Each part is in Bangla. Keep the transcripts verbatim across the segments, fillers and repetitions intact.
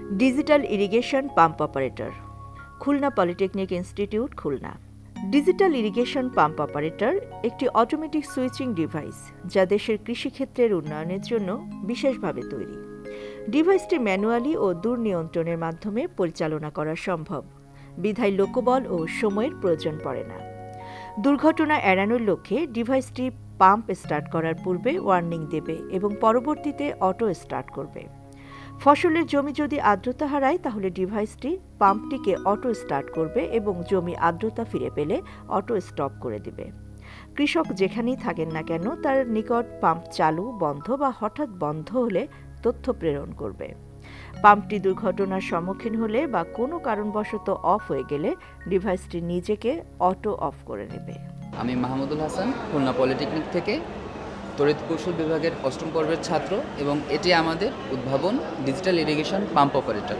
Digital irrigation pump operator, Khulna polytechnic institute, Khulna. Digital irrigation pump operator একটি অটোমেটিক সুইচিং ডিভাইস যা দেশের কৃষিক্ষেত্রের উন্নয়নের জন্য বিশেষভাবে তৈরি। ডিভাইসটি ম্যানুয়ালি ও দূর নিয়ন্ত্রণের মাধ্যমে পরিচালনা করা সম্ভব, বিধায় লোকবল ও সময়ের প্রয়োজন পড়ে না। দুর্ঘটনা এড়ানোর লক্ষ্যে ডিভাইসটি পাম্প স্টার্ট করার পূর্বে ওয়ার্নিং দেবে এবং পরবর্তীতে অটো স্টার্ট করবে। ফসলের জমি যদি আর্দ্রতা হারায় তাহলে ডিভাইসটি পাম্পটিকে অটো স্টার্ট করবে এবং জমি আর্দ্রতা ফিরে পেলে অটো স্টপ করে দিবে। কৃষক যেখানেই থাকেন না কেন তার নিকট পাম্প চালু, বন্ধ বা হঠাৎ বন্ধ হলে তথ্য প্রেরণ করবে। পাম্পটি দুর্ঘটনার সম্মুখীন হলে বা কোনো কারণবশত অফ হয়ে গেলে ডিভাইসটি নিজেকে অটো অফ করে নেবে। আমি মাহমুদুল হাসান, খুলনা পলিটেকনিক থেকে তড়িৎ কৌশল বিভাগের অষ্টম পর্বের ছাত্র এবং এটি আমাদের উদ্ভাবন ডিজিটাল ইরিগেশন পাম্প অপারেটর।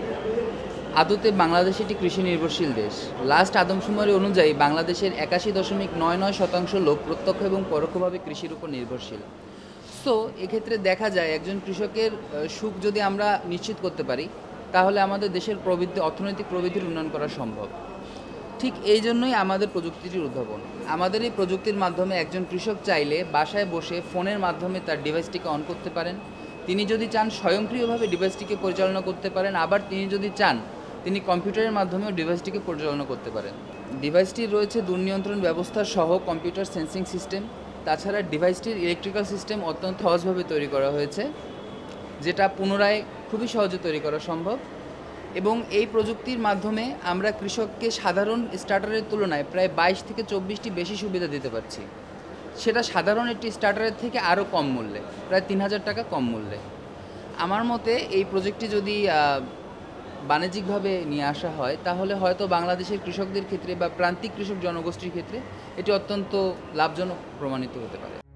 আদতে বাংলাদেশ একটি কৃষি নির্ভরশীল দেশ। লাস্ট আদমশুমারি অনুযায়ী বাংলাদেশের একাশি দশমিক নয় নয় শতাংশ লোক প্রত্যক্ষ এবং পরোক্ষভাবে কৃষির উপর নির্ভরশীল। সো এক্ষেত্রে দেখা যায় একজন কৃষকের সুখ যদি আমরা নিশ্চিত করতে পারি তাহলে আমাদের দেশের প্রবৃদ্ধি অর্থনৈতিক প্রবৃদ্ধির উন্নয়ন করা সম্ভব। ঠিক এই জন্যই আমাদের প্রযুক্তিটির উদ্ভাবন। আমাদের এই প্রযুক্তির মাধ্যমে একজন কৃষক চাইলে বাসায় বসে ফোনের মাধ্যমে তার ডিভাইসটিকে অন করতে পারেন। তিনি যদি চান স্বয়ংক্রিয়ভাবে ডিভাইসটিকে পরিচালনা করতে পারেন, আবার তিনি যদি চান তিনি কম্পিউটারের মাধ্যমেও ডিভাইসটিকে পরিচালনা করতে পারেন। ডিভাইসটির রয়েছে দূরনিয়ন্ত্রণ ব্যবস্থা সহ কম্পিউটার সেন্সিং সিস্টেম। তাছাড়া ডিভাইসটির ইলেকট্রিক্যাল সিস্টেম অত্যন্ত সহজভাবে তৈরি করা হয়েছে, যেটা পুনরায় খুবই সহজে তৈরি করা সম্ভব। এবং এই প্রযুক্তির মাধ্যমে আমরা কৃষককে সাধারণ স্টার্টারের তুলনায় প্রায় বাইশ থেকে চব্বিশটি বেশি সুবিধা দিতে পারছি, সেটা সাধারণ একটি স্টার্টারের থেকে আরও কম মূল্যে, প্রায় তিন হাজার টাকা কম মূল্যে। আমার মতে এই প্রজেক্টটি যদি বাণিজ্যিকভাবে নিয়ে আসা হয় তাহলে হয়তো বাংলাদেশের কৃষকদের ক্ষেত্রে বা প্রান্তিক কৃষক জনগোষ্ঠীর ক্ষেত্রে এটি অত্যন্ত লাভজনক প্রমাণিত হতে পারে।